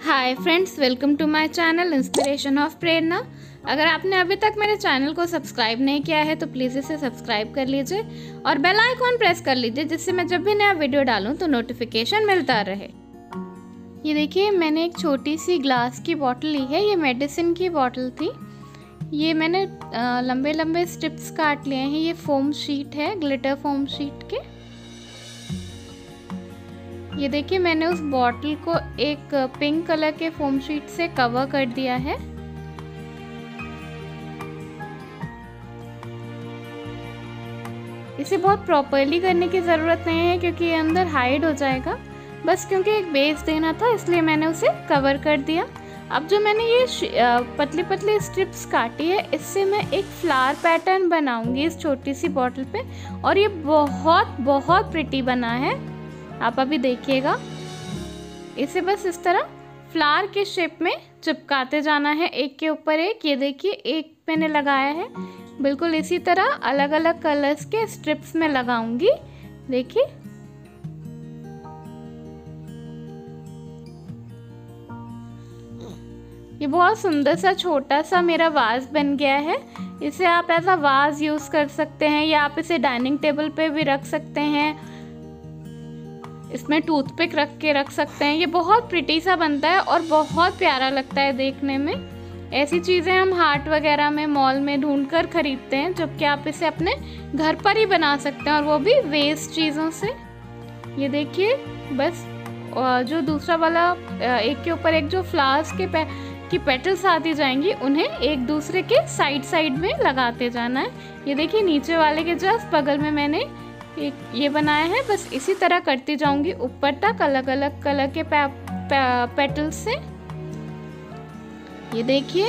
Hi friends, welcome to my channel inspiration of Prerna. अगर आपने अभी तक मेरे चैनल को सब्सक्राइब नहीं किया है तो प्लीज़ इसे सब्सक्राइब कर लीजिए और बेल आइकॉन प्रेस कर लीजिए, जिससे मैं जब भी नया वीडियो डालूं तो नोटिफिकेशन मिलता रहे। ये देखिए, मैंने एक छोटी सी ग्लास की बॉटल ली है। ये मेडिसिन की बॉटल थी। ये मैंने लंबे लंबे स्ट्रिप्स काट लिए हैं। ये फोम शीट है, ग्लिटर फोम शीट के। ये देखिए, मैंने उस बॉटल को एक पिंक कलर के फोम शीट से कवर कर दिया है। इसे बहुत प्रॉपरली करने की ज़रूरत नहीं है क्योंकि ये अंदर हाइड हो जाएगा। बस क्योंकि एक बेस देना था इसलिए मैंने उसे कवर कर दिया। अब जो मैंने ये पतली पतली स्ट्रिप्स काटी है, इससे मैं एक फ्लावर पैटर्न बनाऊंगी इस छोटी सी बॉटल पे, और ये बहुत बहुत प्रिटी बना है। आप अभी देखिएगा। इसे बस इस तरह फ्लावर के शेप में चिपकाते जाना है, एक के ऊपर एक। ये देखिए, एक मैंने लगाया है। बिल्कुल इसी तरह अलग अलग कलर्स के स्ट्रिप्स में लगाऊंगी। देखिए, ये बहुत सुंदर सा छोटा सा मेरा वाज बन गया है। इसे आप एज अ वाज यूज कर सकते हैं या आप इसे डाइनिंग टेबल पे भी रख सकते हैं। इसमें टूथपिक रख के रख सकते हैं। ये बहुत प्रिटी सा बनता है और बहुत प्यारा लगता है देखने में। ऐसी चीज़ें हम हाट वगैरह में, मॉल में ढूंढ कर खरीदते हैं, जबकि आप इसे अपने घर पर ही बना सकते हैं, और वो भी वेस्ट चीज़ों से। ये देखिए, बस जो दूसरा वाला एक के ऊपर एक जो फ्लावर्स की पेटल्स आती जाएंगी, उन्हें एक दूसरे के साइड साइड में लगाते जाना है। ये देखिए, नीचे वाले के जस्ट बगल में मैंने एक ये बनाया है। बस इसी तरह करती जाऊंगी ऊपर तक अलग अलग कलर के पेटल्स से। ये देखिए,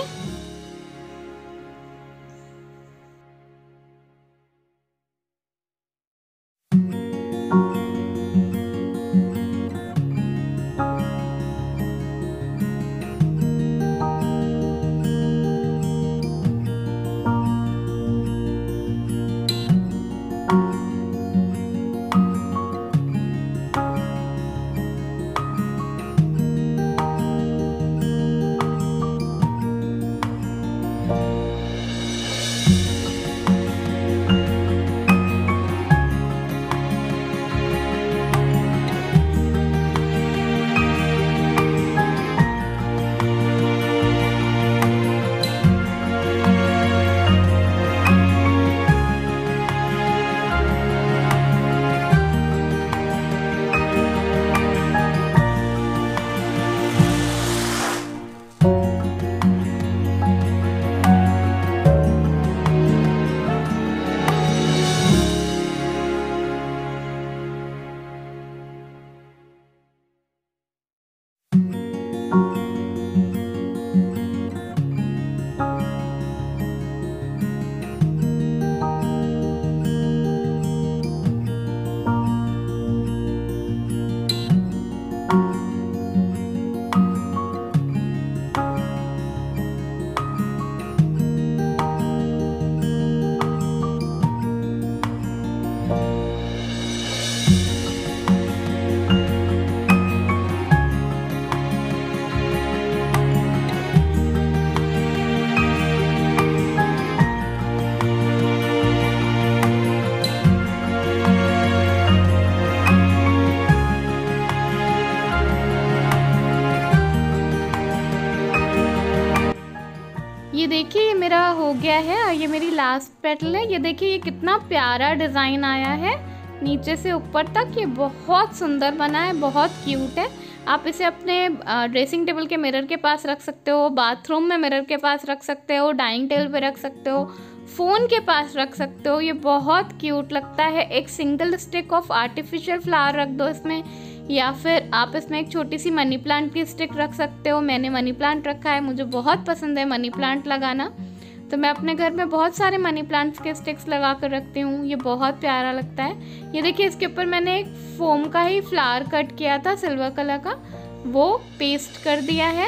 ये देखिए, ये मेरा हो गया है और ये मेरी लास्ट पेटल है। ये देखिए, ये कितना प्यारा डिज़ाइन आया है नीचे से ऊपर तक। ये बहुत सुंदर बना है, बहुत क्यूट है। आप इसे अपने ड्रेसिंग टेबल के मिरर के पास रख सकते हो, बाथरूम में मिरर के पास रख सकते हो, डाइनिंग टेबल पे रख सकते हो, फ़ोन के पास रख सकते हो। ये बहुत क्यूट लगता है। एक single stick of artificial flower रख दो इसमें, या फिर आप इसमें एक छोटी सी मनी प्लांट की स्टिक रख सकते हो। मैंने मनी प्लांट रखा है, मुझे बहुत पसंद है मनी प्लांट लगाना, तो मैं अपने घर में बहुत सारे मनी प्लांट्स के स्टिक्स लगा कर रखती हूँ। ये बहुत प्यारा लगता है। ये देखिए, इसके ऊपर मैंने एक फोम का ही फ्लावर कट किया था सिल्वर कलर का, वो पेस्ट कर दिया है।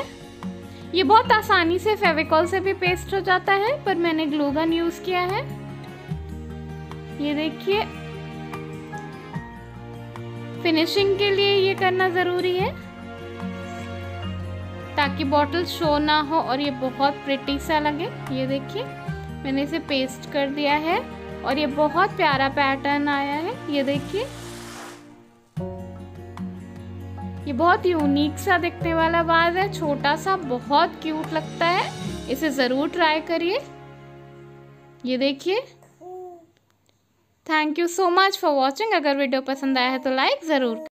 ये बहुत आसानी से फेविकॉल से भी पेस्ट हो जाता है, पर मैंने ग्लू गन यूज़ किया है। ये देखिए, फिनिशिंग के लिए ये करना ज़रूरी है। ताकि बॉटल शो ना हो और ये बहुत प्रिटी सा लगे। ये देखिए मैंने इसे पेस्ट कर दिया है और ये बहुत प्यारा पैटर्न आया है। ये देखिए ये बहुत यूनिक सा दिखने वाला वाज है, छोटा सा, बहुत क्यूट लगता है। इसे ज़रूर ट्राई करिए। ये देखिए। Thank you so much for watching. अगर वीडियो पसंद आया है तो लाइक ज़रूर